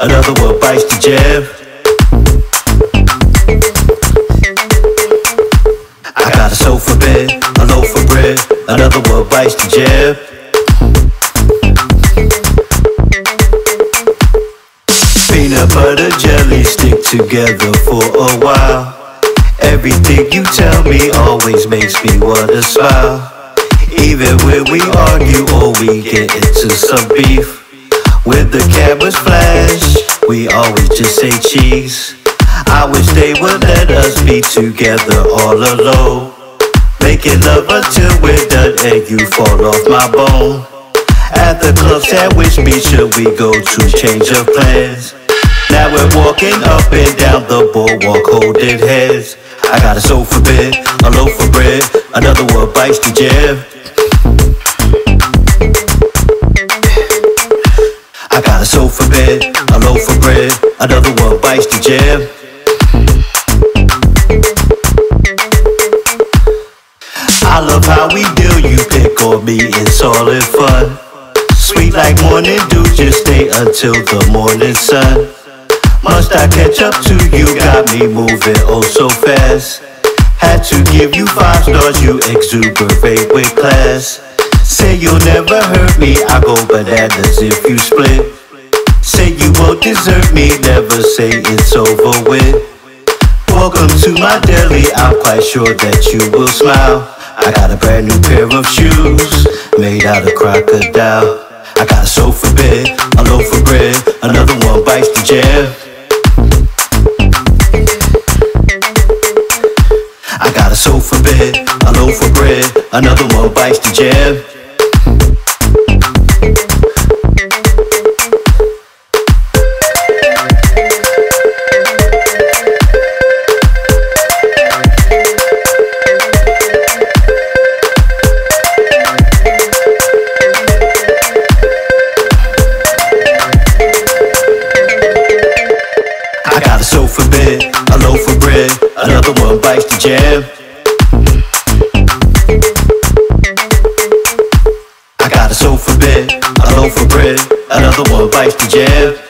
another one bites the jab. I got a sofa bed, a loaf of bread, another one bites the jab. Peanut butter jelly stick together for a while. Everything you tell me always makes me wanna smile. Even when we argue or we get into some beef, when the cameras flash, we always just say cheese. I wish they would let us be together all alone, making love until we're done and you fall off my bone. At the club sandwich meet, should we go to change of plans? Now we're walking up and down the boardwalk holding hands. I got a sofa bed, a loaf of bread, another one bites the jab. I got a sofa bed, a loaf of bread, another one bites the jab. I love how we deal, you pick on me, it's all in fun. Sweet like morning dew, just stay until the morning sun. Must I catch up to you, got me moving oh so fast. Had to give you 5 stars, you exuberate with class. Say you'll never hurt me, I go bananas if you split. Say you won't desert me, never say it's over with. Welcome to my deli, I'm quite sure that you will smile. I got a brand new pair of shoes, made out of crocodile. I got a sofa bed, a loaf of bread, another one bites the jab. I got a sofa bed, a loaf of bread, another one bites the jab. I got a sofa bed, a loaf of bread, another one bites the jab. I got a sofa bed, a loaf of bread, another one bites the jab.